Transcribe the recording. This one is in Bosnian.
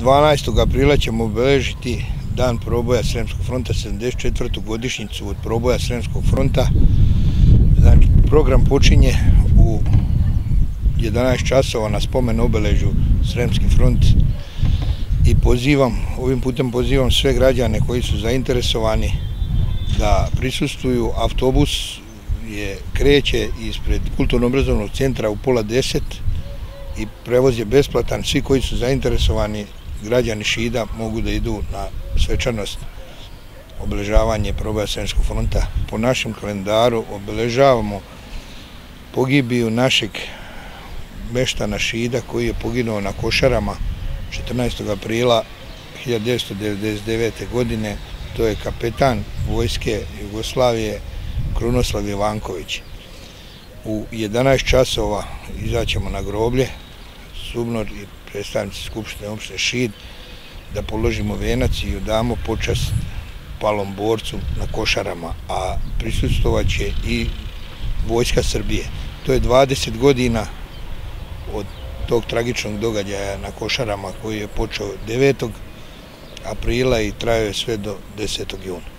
12. aprila ćemo obeležiti dan proboja Sremskog fronta, 74. godišnjicu od proboja Sremskog fronta. Znači, program počinje u 11 časova na spomen obeležju Sremski front i ovim putem pozivam sve građane koji su zainteresovani da prisustvuju. Autobus kreće ispred Kulturno-obrazovnog centra u 9:30 i prevoz je besplatan. Svi koji su zainteresovani, građani Šida, mogu da idu na svečanost obeležavanje proboja Sremskog fronta. Po našem kalendaru obeležavamo pogibiju našeg meštana Šida koji je poginuo na Košarama 14. aprila 1999. godine. To je kapetan vojske Jugoslavije Krunoslav Jovanković. U 11 časova izaćemo na groblje, SUBNOR i predstavnici Skupštine opštine Šid, da položimo venac i damo počast palom borcu na Košarama, a prisustvovat će i Vojska Srbije. To je 20 godina od tog tragičnog događaja na Košarama koji je počeo 9. aprila i trajao je sve do 10. juna.